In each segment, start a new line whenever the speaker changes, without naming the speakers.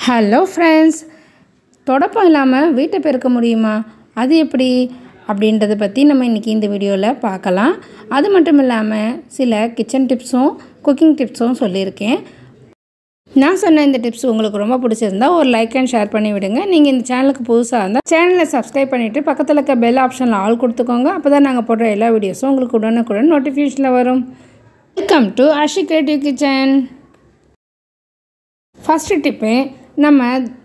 Hello friends, தொடப்பம் இல்லாமல் வீட்டை பெருக்க முடியுமா? அது எப்படி அப்படின்றத பற்றி நம்ம இன்றைக்கி இந்த வீடியோவில் பார்க்கலாம். அது மட்டும் இல்லாமல் சில கிச்சன் டிப்ஸும் குக்கிங் டிப்ஸும் சொல்லியிருக்கேன். நான் சொன்ன இந்த டிப்ஸ் உங்களுக்கு ரொம்ப பிடிச்சிருந்தா ஒரு லைக் அண்ட் ஷேர் பண்ணி விடுங்க. நீங்கள் இந்த சேனலுக்கு புதுசாக இருந்தால் சேனலை சப்ஸ்கிரைப் பண்ணிவிட்டு பக்கத்தில் இருக்க பெல் ஆப்ஷனில் ஆல் கொடுத்துக்கோங்க. அப்போ தான் நாங்கள் போடுற எல்லா வீடியோஸும் உங்களுக்கு உடனுக்குடன் நோட்டிஃபிகேஷனில் வரும். Welcome to Aashi creative kitchen. First tip, நம்ம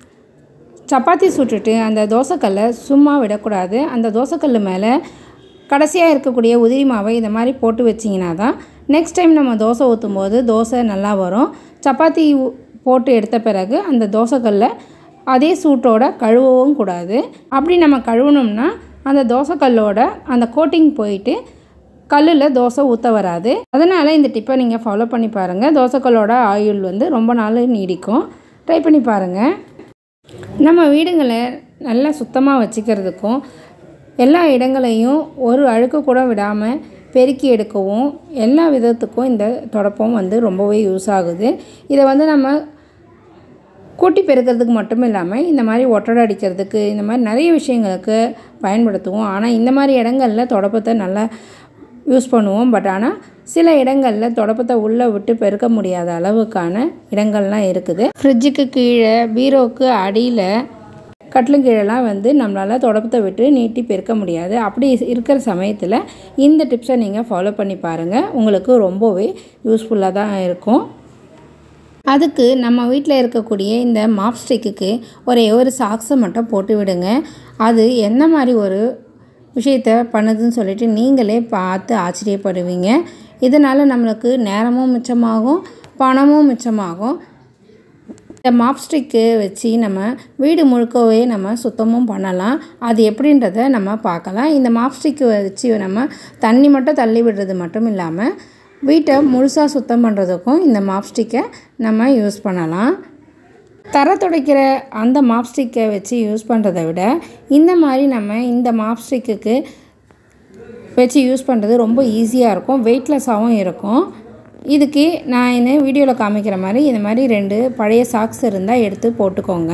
சப்பாத்தி சுட்டுட்டு அந்த தோசைக்கல்லை சும்மா விடக்கூடாது. அந்த தோசைக்கல் மேலே கடைசியாக இருக்கக்கூடிய உதிரி மாவை இதை மாதிரி போட்டு வச்சிங்கன்னா தான் நெக்ஸ்ட் டைம் நம்ம தோசை ஊற்றும் போது தோசை நல்லா வரும். சப்பாத்தி போட்டு எடுத்த பிறகு அந்த தோசைக்கல்லை அதே சூட்டோட கழுவவும் கூடாது. அப்படி நம்ம கழுவணும்னா அந்த தோசைக்கல்லோட அந்த கோட்டிங் போயிட்டு கல்லில் தோசை ஊற்ற வராது. அதனால் இந்த டிப்பை நீங்கள் ஃபாலோ பண்ணி பாருங்கள். தோசைக்கல்லோட ஆயுள் ரொம்ப நாள் நீடிக்கும். ட்ரை பண்ணி பாருங்கள். நம்ம வீடுங்களை நல்லா சுத்தமாக வச்சுக்கிறதுக்கும் எல்லா இடங்களையும் ஒரு அழுக்கு கூட விடாமல் பெருக்கி எடுக்கவும் எல்லா விதத்துக்கும் இந்த தொடப்பம் ரொம்பவே யூஸ் ஆகுது. இதை நம்ம கூட்டி பெருக்கிறதுக்கு மட்டும் இல்லாமல் இந்த மாதிரி ஒட்டடை அடிக்கிறதுக்கு இந்த மாதிரி நிறைய விஷயங்களுக்கு பயன்படுத்துவோம். ஆனால் இந்த மாதிரி இடங்களில் தொடப்பத்தை நல்லா யூஸ் பண்ணுவோம். பட் ஆனால் சில இடங்களில் தொடப்பத்தை உள்ளே விட்டு பெருக்க முடியாத அளவுக்கான இடங்கள்லாம் இருக்குது. ஃப்ரிட்ஜுக்கு கீழே, பீரோவுக்கு அடியில், கட்டிலும் கீழெல்லாம் நம்மளால் தொடப்பத்தை விட்டு நீட்டி பெருக்க முடியாது. அப்படி இருக்கிற சமயத்தில் இந்த டிப்ஸை நீங்கள் ஃபாலோ பண்ணி பாருங்கள். உங்களுக்கு ரொம்பவே யூஸ்ஃபுல்லாக தான் இருக்கும். அதுக்கு நம்ம வீட்டில் இருக்கக்கூடிய இந்த மாப் ஸ்டிக்கு ஒரே ஒரு சாக்ஸை மட்டும் போட்டு விடுங்க. அது என்ன மாதிரி ஒரு விஷயத்தை பண்ணுதுன்னு சொல்லிட்டு நீங்களே பார்த்து ஆச்சரியப்படுவீங்க. இதனால் நம்மளுக்கு நேரமும் மிச்சமாகும், பணமும் மிச்சமாகும். இந்த மாப் ஸ்டிக்கு வச்சு நம்ம வீடு முழுக்கவே நம்ம சுத்தமும் பண்ணலாம். அது எப்படின்றத நம்ம பார்க்கலாம். இந்த மாப் ஸ்டிக்கு வச்சு நம்ம தண்ணி மட்டும் தள்ளி விடுறது மட்டும் இல்லாமல் வீட்டை முழுசாக சுத்தம் பண்ணுறதுக்கும் இந்த மாப் ஸ்டிக்கை நம்ம யூஸ் பண்ணலாம். தரை துடைக்கிற அந்த மாப் ஸ்டிக்கை வச்சு யூஸ் பண்ணுறதை விட இந்த மாதிரி நம்ம இந்த மாப் ஸ்டிக்கு வச்சு யூஸ் பண்ணுறது ரொம்ப ஈஸியாக இருக்கும், வெயிட்லெஸ்ஸாகவும் இருக்கும். இதுக்கு நான் வீடியோவில் காமிக்கிற மாதிரி இந்த மாதிரி 2 பழைய சாக்ஸ் இருந்தால் எடுத்து போட்டுக்கோங்க.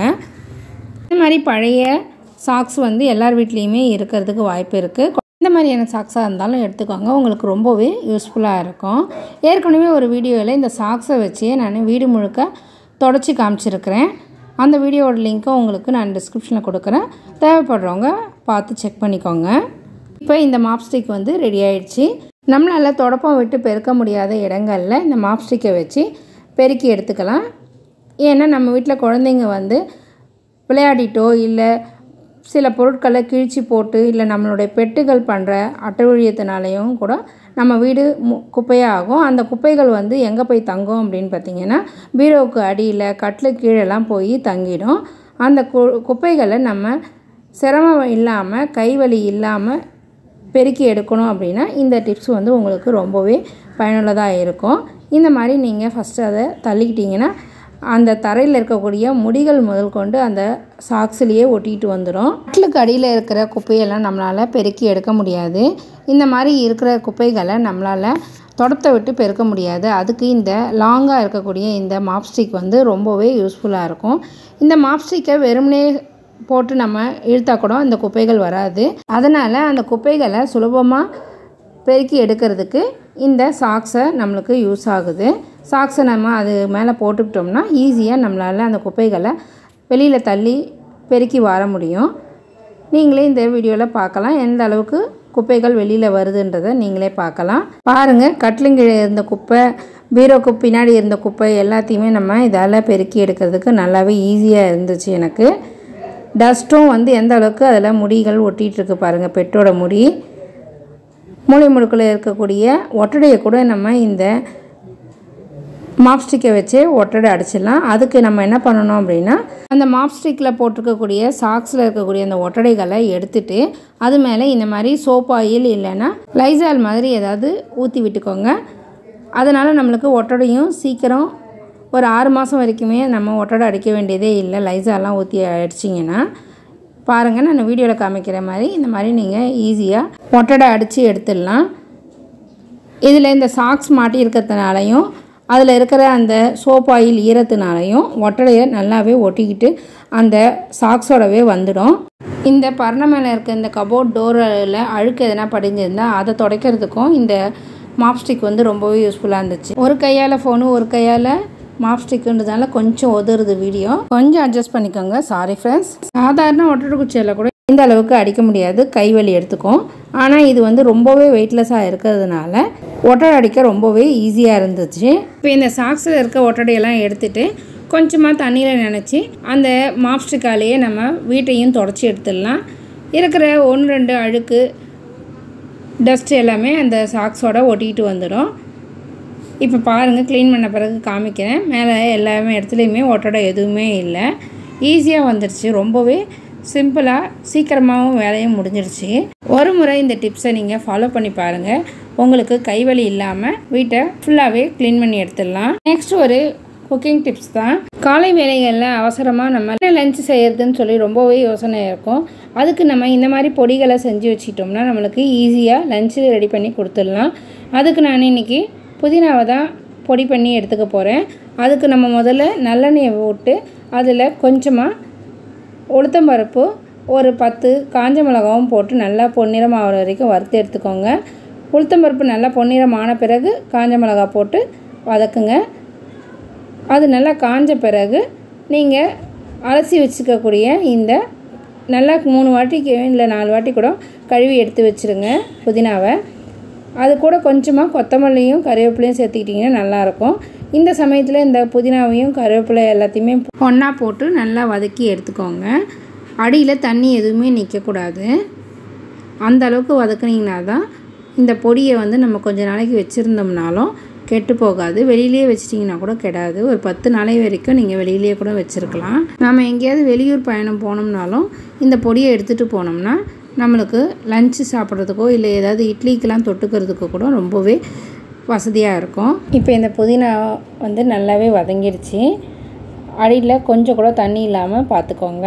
இந்த மாதிரி பழைய சாக்ஸ் எல்லார் வீட்லேயுமே இருக்கிறதுக்கு வாய்ப்பு இருக்குது. இந்த மாதிரியான சாக்ஸாக இருந்தாலும் எடுத்துக்கோங்க, உங்களுக்கு ரொம்பவே யூஸ்ஃபுல்லாக இருக்கும். ஏற்கனவே ஒரு வீடியோவில் இந்த சாக்ஸை வச்சு நான் வீடு முழுக்க தொடச்சி காமிச்சிருக்கிறேன். அந்த வீடியோவோட லிங்க்கை உங்களுக்கு நான் டிஸ்கிரிப்ஷனில் கொடுக்குறேன். தேவைப்படுறவங்க பார்த்து செக் பண்ணிக்கோங்க. இப்போ இந்த மாப் ஸ்டிக் ரெடி ஆகிடுச்சு. நம்மளால் தொடப்பம் விட்டு பெருக்க முடியாத இடங்களில் இந்த மாப் ஸ்டிக்கை வச்சு பெருக்கி எடுத்துக்கலாம். ஏன்னா நம்ம வீட்டில் குழந்தைங்க விளையாடிட்டோ இல்லை சில பொருட்களை கிழிச்சு போட்டு இல்லை நம்மளுடைய பெட்டுகள் பண்ணுற அட்டவழியத்தினாலேயும் கூட நம்ம வீடு குப்பையாக ஆகும். அந்த குப்பைகள் எங்கே போய் தங்கும் அப்படின்னு பார்த்திங்கன்னா பீரோவுக்கு அடியில், கட்டில் கீழெல்லாம் போய் தங்கிடும். அந்த குப்பைகளை நம்ம சிரமம் இல்லாமல், கைவலி இல்லாமல் பெருக்கி எடுக்கணும் அப்படின்னா இந்த டிப்ஸ் உங்களுக்கு ரொம்பவே பயனுள்ளதாக இருக்கும். இந்த மாதிரி நீங்கள் ஃபஸ்ட்டு அதை தள்ளிக்கிட்டிங்கன்னா அந்த தரையில் இருக்கக்கூடிய முடிகள் முதல் கொண்டு அந்த சாக்ஸ்லேயே ஒட்டிகிட்டு வந்துடும். கட்டிலுக்கு அடியில் இருக்கிற குப்பையெல்லாம் நம்மளால் பெருக்கி எடுக்க முடியாது. இந்த மாதிரி இருக்கிற குப்பைகளை நம்மளால் தொடப்பத்தை விட்டு பெருக்க முடியாது. அதுக்கு இந்த லாங்காக இருக்கக்கூடிய இந்த மாப் ஸ்டிக் ரொம்பவே யூஸ்ஃபுல்லாக இருக்கும். இந்த மாப் ஸ்டிக்கை வெறுமனே போட்டு நம்ம இழுத்தா கூட அந்த குப்பைகள் வராது. அதனால் அந்த குப்பைகளை சுலபமாக பெருக்கி எடுக்கிறதுக்கு இந்த சாக்ஸை நம்மளுக்கு யூஸ் ஆகுது. சாக்ஸை நம்ம அது மேலே போட்டுக்கிட்டோம்னா ஈஸியாக நம்மளால் அந்த குப்பைகளை வெளியில் தள்ளி பெருக்கி வர முடியும். நீங்களே இந்த வீடியோவில் பார்க்கலாம் எந்த அளவுக்கு குப்பைகள் வெளியில் வருதுன்றதை நீங்களே பார்க்கலாம். பாருங்கள், கட்டிலுங்கீழே இருந்த குப்பை, பீரோக்கு பின்னாடி இருந்த குப்பை எல்லாத்தையுமே நம்ம இதால் பெருக்கி எடுக்கிறதுக்கு நல்லாவே ஈஸியாக இருந்துச்சு எனக்கு. டஸ்ட்டும் எந்த அளவுக்கு அதில் முடிகள் ஒட்டிகிட்ருக்கு பாருங்கள். பெட்டோட முடி, மூளை முடுக்கில் இருக்கக்கூடிய ஒட்டடையை கூட நம்ம இந்த மாப் ஸ்டிக்கை வச்சு ஒட்டடை அடிச்சிடலாம். அதுக்கு நம்ம என்ன பண்ணணும் அப்படின்னா அந்த மாப் ஸ்டிக்கில் போட்டிருக்கக்கூடிய சாக்ஸில் இருக்கக்கூடிய அந்த ஒட்டடைகளை எடுத்துட்டு அது மேலே இந்த மாதிரி சோப் ஆயில் இல்லைன்னா லைசால் மாதிரி ஏதாவது ஊற்றி விட்டுக்கோங்க. அதனால் நம்மளுக்கு ஒட்டடையும் சீக்கிரம் ஒரு 6 மாதம் வரைக்குமே நம்ம ஒட்டடை அடிக்க வேண்டியதே இல்லை. லைசாலாம் ஊற்றி அடிச்சிங்கன்னா பாருங்கள், நான் வீடியோவில் காமிக்கிற மாதிரி இந்த மாதிரி நீங்கள் ஈஸியாக ஒட்டடை அடித்து எடுத்துடலாம். இதில் இந்த சாக்ஸ் மாட்டி இருக்கிறதுனாலையும் அதில் இருக்கிற அந்த சோப் ஆயில் ஈரத்தினாலையும் ஒட்டடையை நல்லாவே ஒட்டிக்கிட்டு அந்த சாக்ஸோடவே வந்துடும். இந்த பரணை மேலே இருக்க இந்த கபோர்ட் டோரில் அழுக்கு எதனா படிஞ்சிருந்தால் அதை துடைக்கிறதுக்கும் இந்த மாப்ஸ்டிக் வந்து ரொம்பவே யூஸ்ஃபுல்லாக இருந்துச்சு. ஒரு கையால் ஃபோனு ஒரு கையால் மாப்ஸ்டிக்குன்றதுனால கொஞ்சம் உதறுது வீடியோ, கொஞ்சம் அட்ஜஸ்ட் பண்ணிக்கோங்க. Sorry friends. சாதாரண ஒட்டடை குச்சியில் கூட இந்த அளவுக்கு அடிக்க முடியாது, கைவலி எடுத்துக்கும். ஆனால் இது வந்து ரொம்பவே வெயிட்லெஸ்ஸாக இருக்கிறதுனால ஒட்டடை அடிக்க ரொம்பவே ஈஸியாக இருந்துச்சு. இப்போ இந்த சாக்ஸில் இருக்க ஒட்டடையெல்லாம் எடுத்துகிட்டு கொஞ்சமாக தண்ணியில் நினச்சி அந்த மாப்ஸ்டிக்காலேயே நம்ம வீட்டையும் தொடச்சி எடுத்துடலாம். இருக்கிற 1-2 அழுக்கு டஸ்ட் எல்லாமே அந்த சாக்ஸோட ஒட்டிக்கிட்டு வந்துடும். இப்போ பாருங்கள், க்ளீன் பண்ண பிறகு காமிக்கிறேன். மேலே எல்லாமே இடத்துலையுமே ஒட்டடை எதுவுமே இல்லை, ஈஸியாக வந்துடுச்சு. ரொம்பவே சிம்பிளாக சீக்கிரமாகவும் வேலையும் முடிஞ்சிருச்சு. ஒரு முறை இந்த டிப்ஸை நீங்கள் ஃபாலோ பண்ணி பாருங்கள், உங்களுக்கு கைவலி இல்லாமல் வீட்டை ஃபுல்லாகவே க்ளீன் பண்ணி எடுத்துடலாம். நெக்ஸ்ட் ஒரு குக்கிங் டிப்ஸ் தான். காலை வேலைகளில் அவசரமாக நம்ம லஞ்ச் செய்கிறதுன்னு சொல்லி ரொம்பவே யோசனை இருக்கும். அதுக்கு நம்ம இந்த மாதிரி பொடிகளை செஞ்சு வச்சுக்கிட்டோம்னா நம்மளுக்கு ஈஸியாக லஞ்சு ரெடி பண்ணி கொடுத்துடலாம். அதுக்கு நான் இன்றைக்கி புதினாவை தான் பொடி பண்ணி எடுத்துக்க போகிறேன். அதுக்கு நம்ம முதல்ல நல்லெண்ணெயை போட்டு அதில் கொஞ்சமாக உளுத்தம்பருப்பு, ஒரு 10 காஞ்ச மிளகாவும் போட்டு நல்லா பொன்னிறம் ஆகிற வரைக்கும் வறுத்து எடுத்துக்கோங்க. உளுத்தம்பருப்பு நல்லா பொன்னிறமான பிறகு காஞ்ச மிளகா போட்டு வதக்குங்க. அது நல்லா காஞ்ச பிறகு நீங்கள் அலசி வச்சுக்கக்கூடிய இந்த நல்லா 3 வாட்டிக்கு இல்லை 4 வாட்டி கூட கழுவி எடுத்து வச்சுருங்க புதினாவை. அது கூட கொஞ்சமாக கொத்தமல்லியும் கருவேப்பிலையும் சேர்த்துக்கிட்டிங்கன்னா நல்லாயிருக்கும். இந்த சமயத்தில் இந்த புதினாவையும் கருவேப்பிலை எல்லாத்தையுமே ஒன்றா போட்டு நல்லா வதக்கி எடுத்துக்கோங்க. அடியில் தண்ணி எதுவுமே நிற்கக்கூடாது, அந்த அளவுக்கு வதக்குனிங்கன்னா தான் இந்த பொடியை வந்து நம்ம கொஞ்சம் நாளைக்கு வச்சுருந்தோம்னாலும் கெட்டு போகாது. வெளியிலேயே வச்சிட்டிங்கன்னா கூட கெடாது. ஒரு 10 நாளை வரைக்கும் நீங்கள் வெளியிலேயே கூட வச்சுருக்கலாம். நம்ம எங்கேயாவது வெளியூர் பயணம் போனோம்னாலும் இந்த பொடியை எடுத்துகிட்டு போனோம்னா நம்மளுக்கு லஞ்சு சாப்பிட்றதுக்கோ இல்லை ஏதாவது இட்லிக்கெலாம் தொட்டுக்கிறதுக்கோ கூட ரொம்பவே வசதியாக இருக்கும். இப்போ இந்த புதினா வந்து நல்லாவே வதங்கிடுச்சு. அடியில் கொஞ்சம் கூட தண்ணி இல்லாமல் பார்த்துக்கோங்க.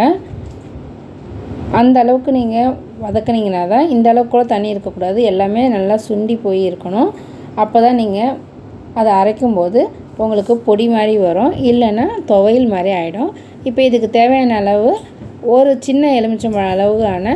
அந்த அளவுக்கு நீங்கள் வதக்குனீங்கன்னா தான், இந்த அளவுக்கு கூட தண்ணி இருக்கக்கூடாது, எல்லாமே நல்லா சுண்டி போய் இருக்கணும். அப்போ தான் நீங்கள் அதை அரைக்கும்போது உங்களுக்கு பொடி மாதிரி வரும், இல்லைன்னா துவையல் மாதிரி ஆகிடும். இப்போ இதுக்கு தேவையான அளவு ஒரு சின்ன எலுமிச்சம்பழம் அளவுக்கான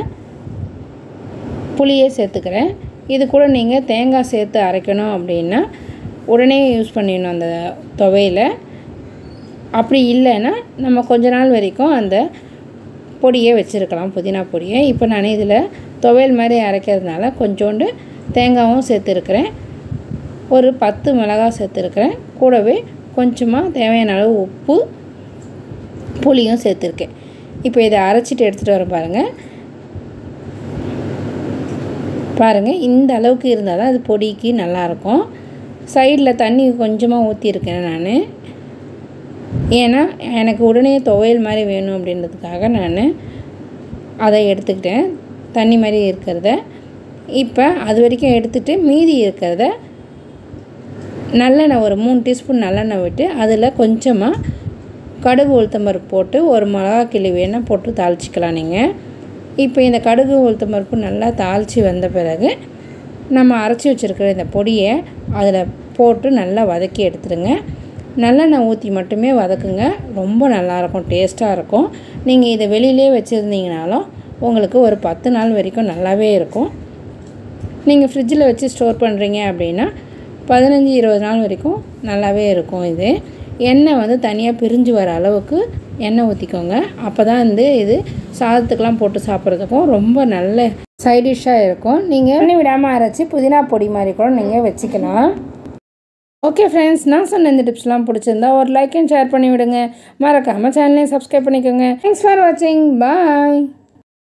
புளியை சேர்த்துக்கிறேன். இது கூட நீங்கள் தேங்காய் சேர்த்து அரைக்கணும் அப்படின்னா உடனே யூஸ் பண்ணிடணும் அந்த துவையில். அப்படி இல்லைன்னா நம்ம கொஞ்ச நாள் வரைக்கும் அந்த பொடியை வச்சுருக்கலாம், புதினா பொடியை. இப்போ நான் இதில் துவையல் மாதிரி அரைக்கிறதுனால கொஞ்சோண்டு தேங்காயும் சேர்த்துருக்கிறேன், ஒரு 10 மிளகாய் சேர்த்துருக்கிறேன், கூடவே கொஞ்சமாக தேவையான அளவு உப்பு, புளியும் சேர்த்துருக்கேன். இப்போ இதை அரைச்சிட்டு எடுத்துகிட்டு வர பாருங்கள். இந்த அளவுக்கு இருந்தால் தான் அது பொடிக்கு நல்லாயிருக்கும். சைடில் தண்ணி கொஞ்சமாக ஊற்றிருக்கேன் நான், ஏன்னா எனக்கு உடனே துவையல் மாதிரி வேணும் அப்படின்றதுக்காக நான் அதை எடுத்துக்கிட்டேன், தண்ணி மாதிரி இருக்கிறத. இப்போ அது வரைக்கும் எடுத்துகிட்டு மீதி இருக்கிறத நல்லெண்ணெய் ஒரு 3 டீஸ்பூன் நல்லெண்ணெய் விட்டு அதில் கொஞ்சமாக கடுகு உளுத்தம்பருப்பு போட்டு ஒரு மிளகா கிள்ளி வேணால் போட்டு தாளிச்சிக்கலாம் நீங்கள். இப்போ இந்த கடுகு உளுத்தம்பருப்பு நல்லா தாளித்து வந்த பிறகு நம்ம அரைச்சி வச்சுருக்கிற இந்த பொடியை அதில் போட்டு நல்லா வதக்கி எடுத்துடுங்க. நல்லெண்ணெய் ஊற்றி மட்டுமே வதக்குங்க, ரொம்ப நல்லாயிருக்கும், டேஸ்ட்டாக இருக்கும். நீங்கள் இதை வெளியிலே வச்சுருந்தீங்கனாலும் உங்களுக்கு ஒரு 10 நாள் வரைக்கும் நல்லாவே இருக்கும். நீங்கள் ஃப்ரிட்ஜில் வச்சு ஸ்டோர் பண்ணுறீங்க அப்படின்னா 15-20 நாள் வரைக்கும் நல்லாவே இருக்கும். இது எண்ணெய் வந்து தனியாக பிரிஞ்சு வர அளவுக்கு எண்ணெய் ஊற்றிக்கோங்க. அப்போ தான் வந்து இது சாதத்துக்கெலாம் போட்டு சாப்பிட்றதுக்கும் ரொம்ப நல்ல சைடிஷ்ஷாக இருக்கும். நீங்கள் எண்ணெய் விடாமல் அரைச்சி புதினா பொடி மாதிரி கூட நீங்கள் வச்சுக்கலாம். ஓகே ஃப்ரெண்ட்ஸ், நான் சொன்ன இந்த டிப்ஸ்லாம் பிடிச்சிருந்தா ஒரு லைக் அண்ட் ஷேர் பண்ணி விடுங்க. மறக்காமல் சேனலையும் சப்ஸ்கிரைப் பண்ணிக்கோங்க. தேங்க்ஸ் ஃபார் வாட்சிங். பாய்.